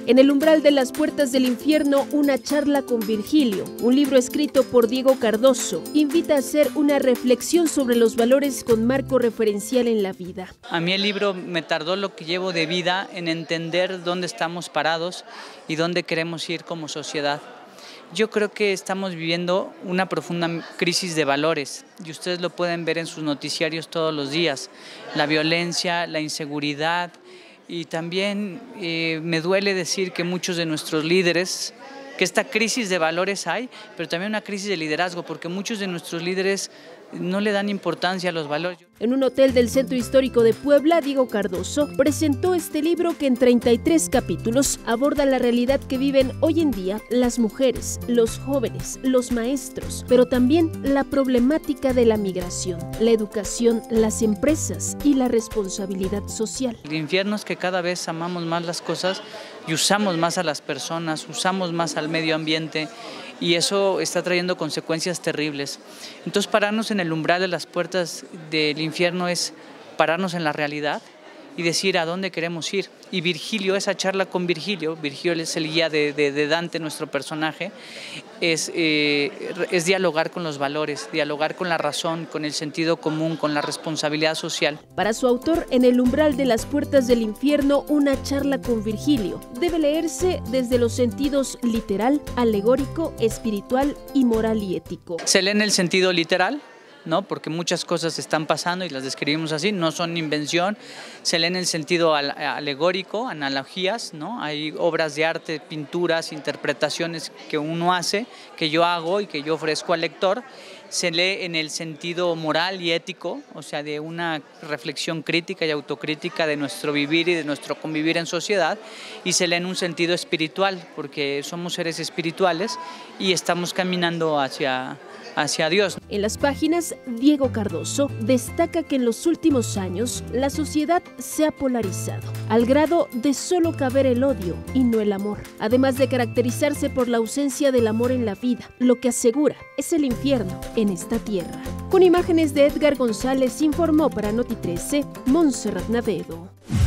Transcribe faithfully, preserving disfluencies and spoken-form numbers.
En el umbral de las puertas del infierno, una charla con Virgilio, un libro escrito por Diego Cardoso, invita a hacer una reflexión sobre los valores con marco referencial en la vida. A mí el libro me tardó lo que llevo de vida en entender dónde estamos parados y dónde queremos ir como sociedad. Yo creo que estamos viviendo una profunda crisis de valores y ustedes lo pueden ver en sus noticiarios todos los días. La violencia, la inseguridad y también eh, me duele decir que muchos de nuestros líderes, que esta crisis de valores hay, pero también una crisis de liderazgo porque muchos de nuestros líderes no le dan importancia a los valores. En un hotel del Centro Histórico de Puebla, Diego Cardoso presentó este libro que en treinta y tres capítulos aborda la realidad que viven hoy en día las mujeres, los jóvenes, los maestros, pero también la problemática de la migración, la educación, las empresas y la responsabilidad social. El infierno es que cada vez amamos más las cosas y usamos más a las personas, usamos más al medio ambiente, y eso está trayendo consecuencias terribles. Entonces, pararnos en el umbral de las puertas del infierno es pararnos en la realidad y decir a dónde queremos ir. Y Virgilio, esa charla con Virgilio, Virgilio es el guía de, de, de Dante, nuestro personaje, es, eh, es dialogar con los valores, dialogar con la razón, con el sentido común, con la responsabilidad social. Para su autor, En el umbral de las puertas del infierno, una charla con Virgilio debe leerse desde los sentidos literal, alegórico, espiritual y moral y ético. Se lee en el sentido literal, ¿no? Porque muchas cosas están pasando y las describimos así, no son invención, se lee en el sentido alegórico, analogías, ¿no? Hay obras de arte, pinturas, interpretaciones que uno hace, que yo hago y que yo ofrezco al lector. Se lee en el sentido moral y ético, o sea, de una reflexión crítica y autocrítica de nuestro vivir y de nuestro convivir en sociedad, y se lee en un sentido espiritual, porque somos seres espirituales y estamos caminando hacia hacia Dios. En las páginas, Diego Cardoso destaca que en los últimos años la sociedad se ha polarizado, al grado de solo caber el odio y no el amor, además de caracterizarse por la ausencia del amor en la vida, lo que asegura es el infierno en esta tierra. Con imágenes de Edgar González informó para Noti trece, Montserrat Navedo.